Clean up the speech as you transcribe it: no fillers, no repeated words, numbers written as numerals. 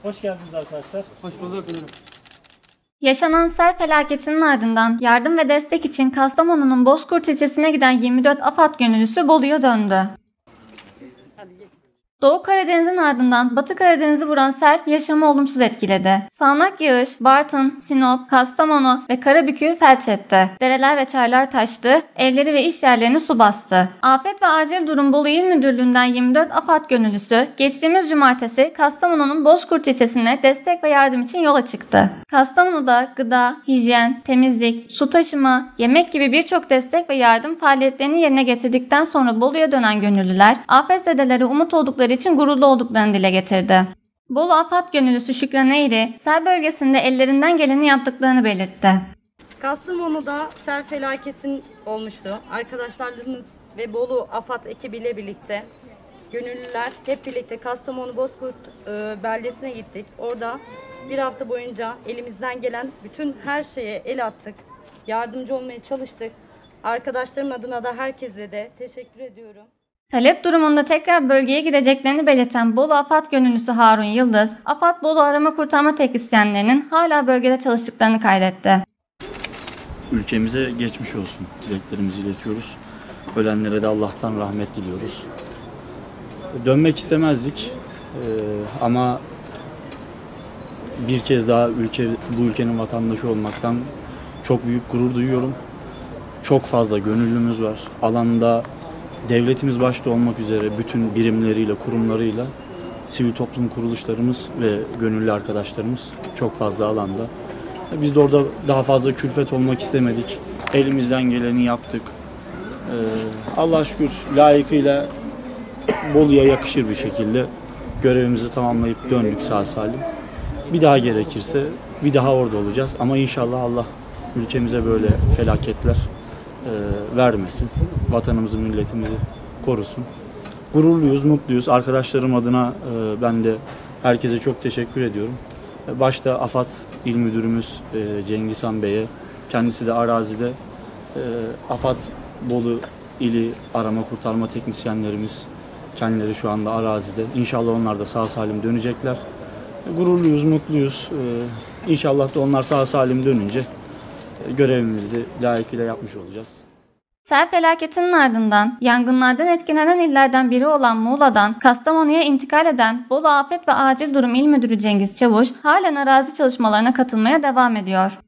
Hoş geldiniz arkadaşlar. Hoş bulduk müdürüm. Yaşanan sel felaketinin ardından yardım ve destek için Kastamonu'nun Bozkurt ilçesine giden 24 AFAD gönüllüsü Bolu'ya döndü. Doğu Karadeniz'in ardından Batı Karadeniz'i vuran sel yaşamı olumsuz etkiledi. Sağanak yağış Bartın, Sinop, Kastamonu ve Karabük'ü felç etti. Dereler ve çaylar taştı, evleri ve iş yerlerini su bastı. Afet ve Acil Durum Bolu İl Müdürlüğü'nden 24 AFAD gönüllüsü geçtiğimiz cumartesi Kastamonu'nun Bozkurt ilçesine destek ve yardım için yola çıktı. Kastamonu'da gıda, hijyen, temizlik, su taşıma, yemek gibi birçok destek ve yardım faaliyetlerini yerine getirdikten sonra Bolu'ya dönen gönüllüler afetzedelere umut oldukları için gururlu olduklarını dile getirdi. Bolu AFAD gönüllüsü Şükran Eğri, sel bölgesinde ellerinden geleni yaptıklarını belirtti. Kastamonu'da sel felaketin olmuştu. Arkadaşlarımız ve Bolu AFAD ekibiyle birlikte gönüllüler hep birlikte Kastamonu Bozkurt beldesine gittik. Orada bir hafta boyunca elimizden gelen bütün her şeye el attık. Yardımcı olmaya çalıştık. Arkadaşlarım adına da herkese de teşekkür ediyorum. Talep durumunda tekrar bölgeye gideceklerini belirten Bolu AFAD gönüllüsü Harun Yıldız, AFAD Bolu arama kurtarma teknisyenlerinin hala bölgede çalıştıklarını kaydetti. Ülkemize geçmiş olsun dileklerimizi iletiyoruz. Ölenlere de Allah'tan rahmet diliyoruz. Dönmek istemezdik ama bir kez daha bu ülkenin vatandaşı olmaktan çok büyük gurur duyuyorum. Çok fazla gönüllümüz var. Alanda devletimiz başta olmak üzere bütün birimleriyle, kurumlarıyla sivil toplum kuruluşlarımız ve gönüllü arkadaşlarımız çok fazla alanda. Biz de orada daha fazla külfet olmak istemedik. Elimizden geleni yaptık. Allah'a şükür layıkıyla Bolu'ya yakışır bir şekilde görevimizi tamamlayıp döndük sağ salim. Bir daha gerekirse bir daha orada olacağız. Ama inşallah Allah ülkemize böyle felaketler vermesin. Vatanımızı, milletimizi korusun. Gururluyuz, mutluyuz. Arkadaşlarım adına ben de herkese çok teşekkür ediyorum. Başta AFAD İl Müdürümüz Cengiz Han Bey'e, kendisi de arazide AFAD Bolu İli Arama Kurtarma Teknisyenlerimiz kendileri şu anda arazide. İnşallah onlar da sağ salim dönecekler. Gururluyuz, mutluyuz. İnşallah da onlar sağ salim dönünce görevimizi de layıkıyla yapmış olacağız. Sel felaketinin ardından yangınlardan etkilenen illerden biri olan Muğla'dan Kastamonu'ya intikal eden Bolu Afet ve Acil Durum İl Müdürü Cengiz Çavuş halen arazi çalışmalarına katılmaya devam ediyor.